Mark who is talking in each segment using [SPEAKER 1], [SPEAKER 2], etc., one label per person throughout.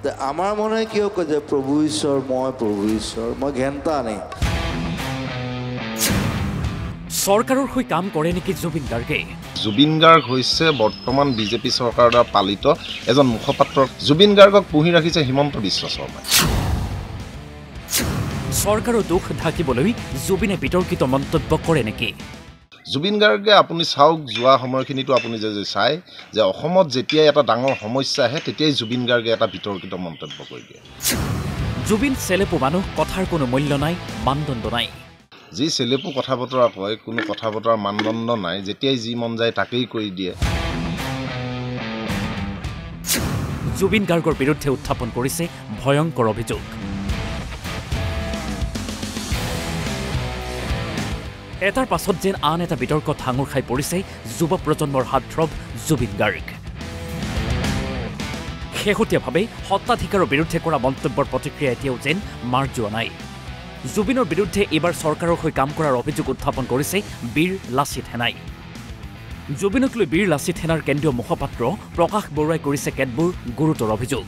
[SPEAKER 1] আমাৰ মনে কিয় কয় যে প্ৰভু ঈশ্বৰ মই ঘেণ্টা নেই
[SPEAKER 2] চৰকাৰৰ হৈ কাম কৰে নেকি জুবিন গাৰ্গে
[SPEAKER 3] জুবিন গাৰ্গ হৈছে বৰ্তমান বিজেপি চৰকাৰৰ দ্বাৰা পালিত এজন মুখপাত্ৰ জুবিন গাৰ্গক পুহি ৰাখিছে হিমন্ত বিশ্ব শৰ্মাই
[SPEAKER 2] চৰকাৰৰ দুখ ঢাকিবলৈ জুবিনে বিতৰ্কিত মন্তব্য কৰে নেকি
[SPEAKER 3] জুবিন গাৰ্গে আপুনি চাওক যোৱা সময়খিনিতো আপুনি যে চাই যে অসমত যেতিয়া এটা ডাঙৰ সমস্যা আহে তেতিয়াই জুবিন গাৰ্গে এটা বিতৰ্কিত মন্তব্য কৰি দিয়ে
[SPEAKER 2] জুবিন চেলেপু মানুহ কথাৰ কোনো মূল্য নাই মানদণ্ড নাই
[SPEAKER 3] যি চেলেপু কথা বতৰা কয় কোনো কথা বতৰাৰ মানদণ্ড নাই যেতিয়াই যি মন যায় তাকেই কৰি দিয়ে
[SPEAKER 2] জুবিন গাৰ্গৰ বিৰুদ্ধে উত্থাপন কৰিছে ভয়ংকৰ অভিযোগ এটাৰ পাছত যেন আন এটা বিতৰ্কত হাঙুৰ খাই পৰিছে যুৱ প্ৰজন্মৰ হাতথ্ৰব জুবিন গাৰ্গ শেহতীয়াভাৱে সত্তাধিকাৰৰ বিৰুদ্ধে কৰা মন্তব্যৰ প্ৰতিক্ৰিয়া এতিয়াও যেন মাৰ যোৱা নাই জুবিনৰ বিৰুদ্ধে এইবাৰ চৰকাৰৰ হৈ কাম কৰাৰ অভিযোগ উত্থাপন কৰিছে বীৰ লাচিত সেনাই জুবিনক লৈ বীৰ লাচিত সেনাৰ কেন্দ্ৰীয় মুখপাত্ৰ প্ৰকাশ বৰুৱাই কৰিছে কেতবোৰ গুৰুতৰ অভিযোগ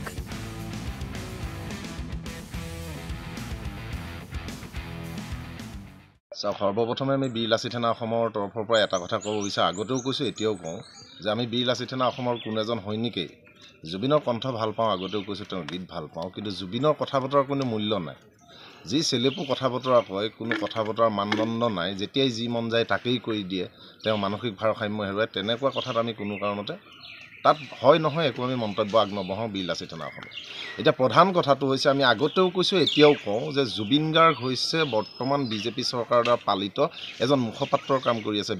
[SPEAKER 3] সৰ্বপ্ৰথমে আমি বীৰ লাচিত সেনা অসমৰ তৰফৰ পৰা এটা কথা ক'ব বিচাৰোঁ আগতেও কৈছোঁ এতিয়াও কওঁ যে আমি বীৰ লাচিত সেনা অসমৰ কোনো এজন সৈনিকেই জুবিনৰ কণ্ঠ ভাল পাওঁ আগতেও কৈছোঁ তেওঁৰ গীত ভাল পাওঁ কিন্তু জুবিনৰ কথা বতৰাৰ কোনো মূল্য নাই যি চেলেপু কথা বতৰা কয় কোনো কথা বতৰাৰ মানদণ্ড নাই যেতিয়াই যি মন যায় তাকেই কৰি দিয়ে তেওঁ মানসিক ভাৰসাম্য হেৰুৱায় তেনেকুৱা কথাত আমি কোনো কাৰণতে তাত হয় নহয় একো আমি মন্তব্য আগনবঢ়াওঁ বীৰ লাচিত সেনা অসমত এতিয়া প্ৰধান কথাটো হৈছে আমি আগতেও কৈছোঁ এতিয়াও কওঁ যে জুবিন গাৰ্গ হৈছে বৰ্তমান বিজেপি চৰকাৰৰ দ্বাৰা পালিত এজন মুখপাত্ৰৰ কাম কৰি আছে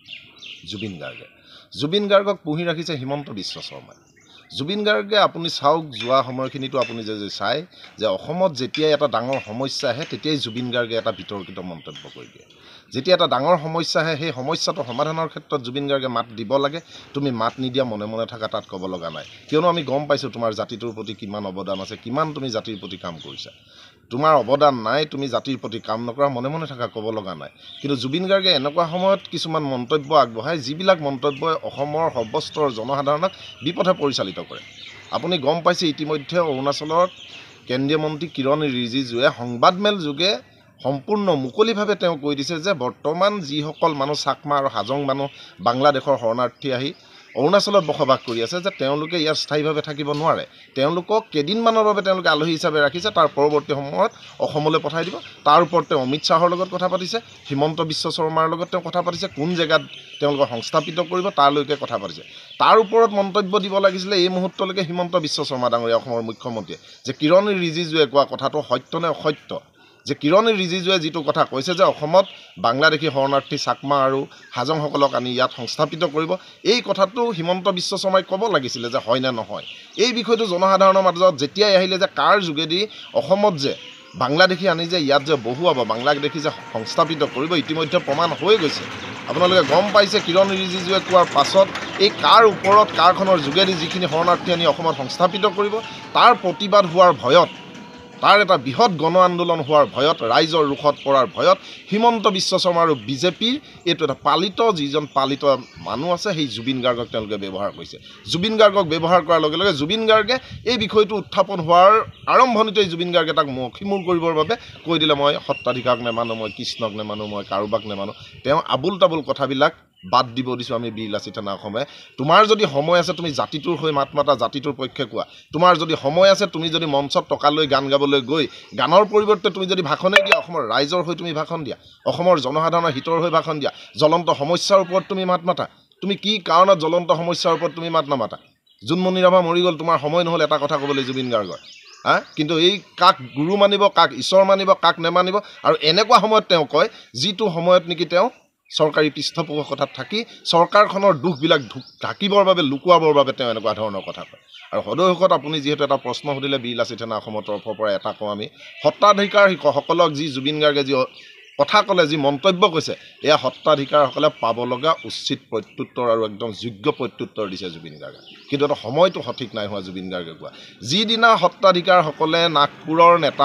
[SPEAKER 3] জুবিন গাৰ্গক পুহি ৰাখিছে হিমন্ত বিশ্ব শৰ্মাই জুবিন গাৰ্গে আপুনি চাওক যোৱা সময়খিনিতো আপুনি যে চাই যে অসমত যেতিয়া এটা ডাঙৰ সমস্যা আহে তেতিয়াই জুবিন গাৰ্গে এটা বিতৰ্কিত মন্তব্য কৰি দিয়ে যেতিয়া এটা ডাঙৰ সমস্যা আহে সেই সমস্যাটো সমাধানৰ ক্ষেত্ৰত জুবিন গাৰ্গে মাত দিব লাগে তুমি মাত নিদিয়া মনে মনে থকা তাত ক'ব লগা নাই কিয়নো আমি গম পাইছোঁ তোমাৰ জাতিটোৰ প্ৰতি কিমান অৱদান আছে কিমান তুমি জাতিৰ প্ৰতি কাম কৰিছা তোমাৰ অৱদান নাই তুমি জাতিৰ প্ৰতি কাম নকৰা মনে মনে থকা ক'ব লগা নাই কিন্তু জুবিন গাৰ্গে এনেকুৱা সময়ত কিছুমান মন্তব্য আগবঢ়ায় যিবিলাক মন্তব্যই অসমৰ সৰ্বস্তৰ জনসাধাৰণক বিপথে পৰিচালিত কৰে আপুনি গম পাইছে ইতিমধ্যে অৰুণাচলৰ কেন্দ্ৰীয় মন্ত্ৰী কিৰণ ৰিজিজুৱে সংবাদমেল যোগে সম্পূৰ্ণ মুকলিভাৱে তেওঁ কৈ দিছে যে বৰ্তমান যিসকল মানুহ চাকমা আৰু হাজং মানুহ বাংলাদেশৰ শৰণাৰ্থী আহি অৰুণাচলত বসবাস কৰি আছে যে তেওঁলোকে ইয়াত স্থায়ীভাৱে থাকিব নোৱাৰে তেওঁলোকক কেইদিনমানৰ বাবে তেওঁলোকে আলহী হিচাপে ৰাখিছে তাৰ পৰৱৰ্তী সময়ত অসমলৈ পঠাই দিব তাৰ ওপৰত তেওঁ অমিত শ্বাহৰ লগত কথা পাতিছে হিমন্ত বিশ্ব শৰ্মাৰ লগত তেওঁ কথা পাতিছে কোন জেগাত তেওঁলোকক সংস্থাপিত কৰিব তাৰলৈকে কথা পাতিছে তাৰ ওপৰত মন্তব্য দিব লাগিছিলে এই মুহূৰ্তলৈকে হিমন্ত বিশ্ব শৰ্মা ডাঙৰীয়া অসমৰ মুখ্যমন্ত্ৰীয়ে যে কিৰণ ৰিজিজুৱে কোৱা কথাটো সত্য নে অসত্য যে কিৰণ ৰিজিজুৱে যিটো কথা কৈছে যে অসমত বাংলাদেশী শৰণাৰ্থী চাকমা আৰু হাজংসকলক আনি ইয়াত সংস্থাপিত কৰিব এই কথাটো হিমন্ত বিশ্ব শৰ্মাই ক'ব লাগিছিলে যে হয় নে নহয় এই বিষয়টো জনসাধাৰণৰ মাজত যেতিয়াই আহিলে যে কাৰ যোগেদি অসমত যে বাংলাদেশী আনি যে ইয়াত যে বহুৱাব বাংলাদেশী যে সংস্থাপিত কৰিব ইতিমধ্যে প্ৰমাণ হৈ গৈছে আপোনালোকে গম পাইছে কিৰণ ৰিজিজুৱে কোৱাৰ পাছত এই কাৰ ওপৰত কাৰখনৰ যোগেদি যিখিনি শৰণাৰ্থী আনি অসমত সংস্থাপিত কৰিব তাৰ প্ৰতিবাদ হোৱাৰ ভয়ত তাৰ এটা বৃহৎ গণ আন্দোলন হোৱাৰ ভয়ত ৰাইজৰ ৰুখত পৰাৰ ভয়ত হিমন্ত বিশ্ব শৰ্মা আৰু বিজেপিৰ এইটো এটা যিজন পালিত মানুহ আছে সেই জুবিন গাৰ্গক তেওঁলোকে ব্যৱহাৰ কৰিছে জুবিন গাৰ্গক ব্যৱহাৰ কৰাৰ লগে লগে জুবিন গাৰ্গে এই বিষয়টো উত্থাপন হোৱাৰ আৰম্ভণিতেই জুবিন গাৰ্গে তাক মষিমূৰ কৰিবৰ বাবে কৈ দিলে মই সত্তাধিকাৰক নেমানো মই কৃষ্ণক নেমানো মই কাৰোবাক নেমানো তেওঁ আবুল তাবুল কথাবিলাক বাদ দিব দিছোঁ আমি বীৰ লাচিত সেনা অসমে তোমাৰ যদি সময় আছে তুমি জাতিটোৰ হৈ মাত মাতা জাতিটোৰ পক্ষে কোৱা তোমাৰ যদি সময় আছে তুমি যদি মঞ্চত টকা লৈ গান গাবলৈ গৈ গানৰ পৰিৱৰ্তে তুমি যদি ভাষণেই দিয়া অসমৰ ৰাইজৰ হৈ তুমি ভাষণ দিয়া অসমৰ জনসাধাৰণৰ হিতৰ হৈ ভাষণ দিয়া জ্বলন্ত সমস্যাৰ ওপৰত তুমি মাত মাতা তুমি কি কাৰণত জ্বলন্ত সমস্যাৰ ওপৰত তুমি মাত নামাতা জোনমণি ৰাভা মৰি গ'ল তোমাৰ সময় নহ'ল এটা কথা ক'বলৈ জুবিন গাৰ্গৰ কিন্তু এই কাক গুৰু মানিব কাক ঈশ্বৰ মানিব কাক নেমানিব আৰু এনেকুৱা সময়ত তেওঁ কয় যিটো সময়ত নেকি তেওঁ চৰকাৰী পৃষ্ঠপোষকতাত থাকি চৰকাৰখনৰ দুখবিলাক ঢাকিবৰ বাবে লুকুৱাবৰ বাবে তেওঁ এনেকুৱা ধৰণৰ কথা কয় আৰু সদৌ আপুনি যিহেতু এটা প্ৰশ্ন সুধিলে বীৰ লাচিত সেনা অসমৰ তৰফৰ পৰা এটা কওঁ আমি সত্তাধিকাৰসকলক যি জুবিন গাৰ্গে যি কথা ক'লে যি মন্তব্য কৈছে এয়া সত্তাধিকাৰসকলে পাব লগা উচিত প্ৰত্যুত্তৰ আৰু একদম যোগ্য প্ৰত্যুত্তৰ দিছে জুবিন গাৰ্গে কিন্তু এটা সময়টো সঠিক নাই হোৱা জুবিন গাৰ্গে কোৱা যিদিনা সত্তাধিকাৰসকলে নাগপুৰৰ নেতাৰ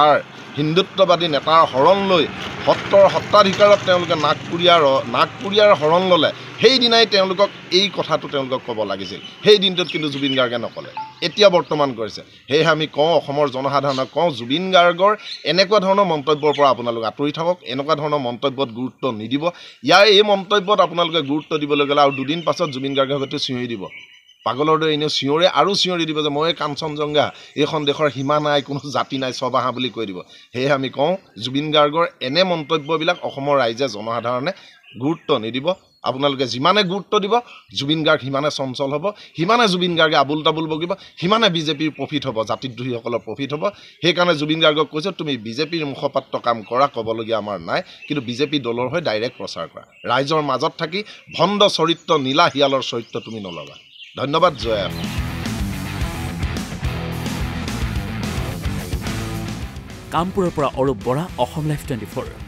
[SPEAKER 3] হিন্দুত্ববাদী নেতাৰ শৰণ লৈ সত্ৰৰ সত্ৰাধিকাৰত তেওঁলোকে নাগপুৰীয়াৰ শৰণ ল'লে সেইদিনাই তেওঁলোকক এই কথাটো তেওঁলোকক ক'ব লাগিছিল সেই দিনটোত কিন্তু জুবিন গাৰ্গে নক'লে এতিয়া বৰ্তমান কৰিছে সেয়ে আমি কওঁ অসমৰ জনসাধাৰণক কওঁ জুবিন গাৰ্গৰ এনেকুৱা ধৰণৰ মন্তব্যৰ পৰা আপোনালোক আঁতৰি থাকক এনেকুৱা ধৰণৰ মন্তব্যত গুৰুত্ব নিদিব ইয়াৰ এই মন্তব্যত আপোনালোকে গুৰুত্ব দিবলৈ গ'লে আৰু দুদিন পাছত জুবিন গাৰ্গে হয়তো চিঞৰি দিব পাগলৰ দৰে এনেও চিঞৰে আৰু চিঞৰি দিব যে মই কাঞ্চনজংঘা এইখন দেশৰ সীমা নাই কোনো জাতি নাই চব আহা বুলি কৈ দিব সেয়ে আমি কওঁ জুবিন গাৰ্গৰ এনে মন্তব্যবিলাক অসমৰ ৰাইজে জনসাধাৰণে গুৰুত্ব নিদিব আপোনালোকে যিমানে গুৰুত্ব দিব জুবিন গাৰ্গ সিমানে চঞ্চল হ'ব সিমানে জুবিন গাৰ্গে আবুল তাবুল বগিব সিমানে বিজেপিৰ প্ৰফিট হ'ব জাতিদ্ৰোহীসকলৰ প্ৰফিট হ'ব সেইকাৰণে জুবিন গাৰ্গক কৈছোঁ তুমি বিজেপিৰ মুখপাত্ৰ কাম কৰা ক'বলগীয়া আমাৰ নাই কিন্তু বিজেপি দলৰ হৈ ডাইৰেক্ট প্ৰচাৰ কৰা ৰাইজৰ মাজত থাকি ভণ্ড চৰিত্ৰ নীলা শিয়ালৰ চৰিত্ৰ তুমি নল'বা ধন্যবাদ জয় অসম
[SPEAKER 2] কামপুৰৰ পৰা অৰূপ বৰা অসম লাইভ 24